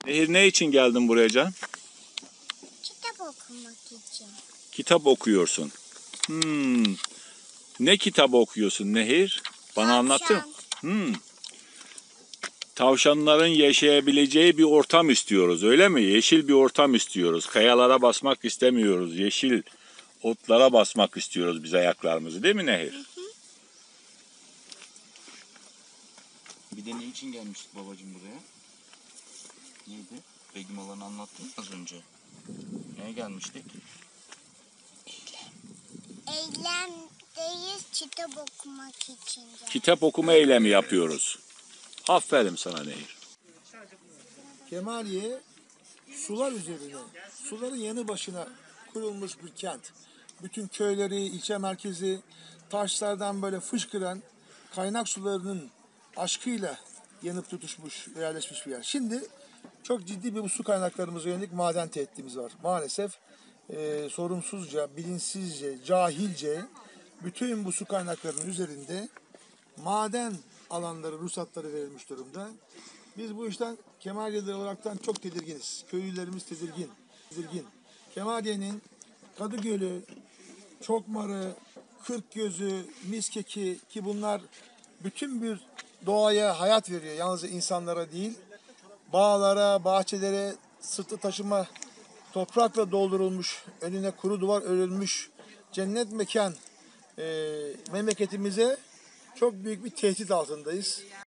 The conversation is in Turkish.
Nehir, ne için geldin buraya can? Kitap okumak için. Kitap okuyorsun. Ne kitabı okuyorsun Nehir? Bana anlattın. Tavşanların yaşayabileceği bir ortam istiyoruz, öyle mi? Yeşil bir ortam istiyoruz. Kayalara basmak istemiyoruz. Yeşil otlara basmak istiyoruz biz ayaklarımızı, değil mi Nehir? Bir de ne için gelmiştik babacığım buraya? Neydi? Begüm alanı anlattın az önce. Neye gelmiştik? Eylemdeyiz kitap okumak için. Kitap okuma eylemi yapıyoruz. Aferin sana Nehir. Kemaliye sular üzerine, suların yanı başına kurulmuş bir kent. Bütün köyleri, ilçe merkezi taşlardan böyle fışkıran kaynak sularının aşkıyla yanıp tutuşmuş, yerleşmiş bir yer. Şimdi çok ciddi bir bu su kaynaklarımıza yönelik maden tehditimiz var. Maalesef sorumsuzca, bilinçsizce, cahilce bütün bu su kaynaklarının üzerinde maden alanları, ruhsatları verilmiş durumda. Biz bu işten Kemaliye'ler olaraktan çok tedirginiz. Köylülerimiz tedirgin. Kemaliye'nin Kadıgölü, Çokmarı, Kırkgözü, Miskeki ki bunlar bütün bir doğaya hayat veriyor. Yalnız insanlara değil, bağlara, bahçelere sırtı taşıma toprakla doldurulmuş, önüne kuru duvar örülmüş cennet mekan memleketimize çok büyük bir tehdit altındayız.